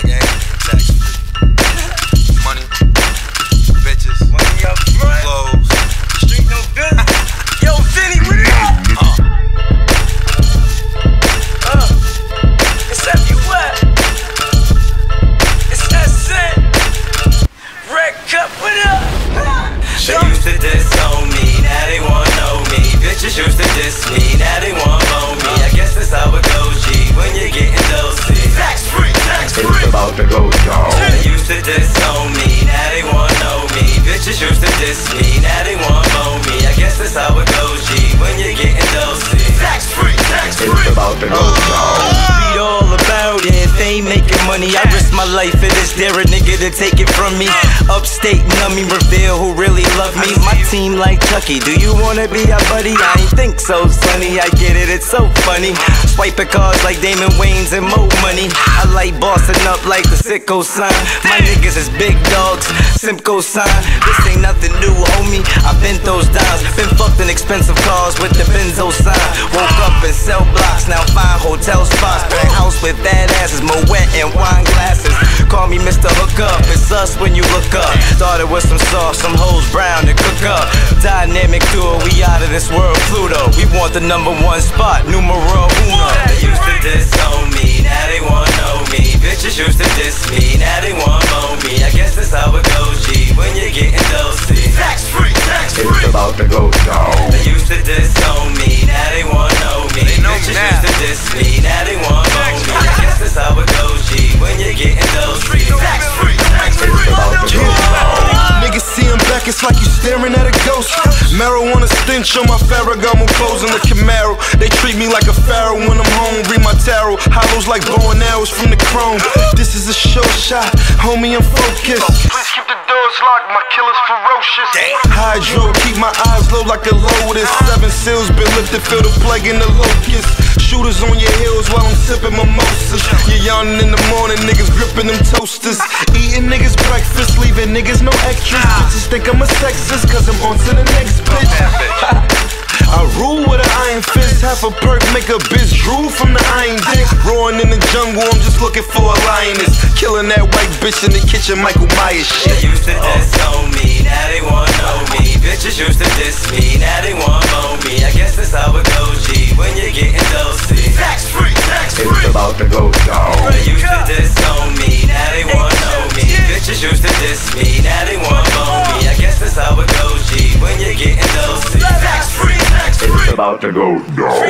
nigga ain't tax free. Money, bitches, money up front, clothes, street no business. Yo, Vinny, what it up? It's everywhere. It's that set. Red cup, what up? They used to diss on me, now they wanna know me. Bitches used to diss me, now they wanna moan me. I guess that's how it goes, G, when you're getting dosey. Tax free, tax free. It's about to go down. They used to diss on me, now they wanna know me. Bitches used to diss me, now they wanna moan me. I guess that's how it goes, G, when you're getting dosey. Tax free, tax free. It's about to go down. Read all about it, they ain't making money. I risk my life for this, dare a nigga to take it from me. Upstate, nummy, reveal who really love me. My team like Chucky, do you wanna be our buddy? I ain't think so, sonny, I get it, it's so funny. Swiping cards like Damon Wayans and Mo Money. I like bossing up like the sicko sign. My niggas is big dogs, Simcoe sign. This ain't nothing new, homie, I bent those dimes. Been fucked in expensive cars with the Benzo sign. Woke up in cell blocks, now 5 hotel spots. Been house with bad asses, Moet and wine glasses. Call me Mr. Hookup, it's us when you look up. Started with some sauce, some hoes brown to cook up. Dynamic duo, we out of this world, Pluto. We want the #1 spot, numero uno. They used to diss on me, now they wanna know me. Bitches used to diss me, now they wanna moan me. I guess that's how it goes, G, when you're getting dosey. Tax free, tax free. It's about to go down. They used to diss on me, now they wanna know me. Bitches used to diss me, now they wanna moan me. I guess that's how it goes, G, when you're getting dosey. Tax free, tax free. It's about to go down. Niggas see him back, it's like you staring at a ghost. Marijuana stench on my Ferragamo clothes in the Camaro. They treat me like a pharaoh when I'm home, read my tarot. Hollows like bow and arrows from the chrome. This is a short shot, homie, I'm focused. Please keep the doors locked, my killer's ferocious. Hydro, keep my eyes low like a lotus. 7 seals been lifted, feel the plague in the locust. Shooters on your heels while I'm sipping mimosas. You're yawning in the morning, niggas gripping them toasters. Eating niggas breakfast, leaving niggas no extras. Bitches think I'm a sexist, cause I'm on to the next bitch. I rule with an iron fist, half a perk, make a bitch drool from the iron dick. Roaring in the jungle, I'm just looking for a lioness. Killing that white bitch in the kitchen, Michael Myers shit. They used to diss on me, now they wanna know me. Bitches used to diss me, now they wanna moan me. I guess that's how it goes, G, when you're getting dosey. Tax free, tax free. It's about to go down. They used to diss on me, now they wanna know me. Bitches used to diss me, now they wanna moan me. I guess that's how it goes, G, when you're getting dosey. Tax free, tax free. It's about to go down.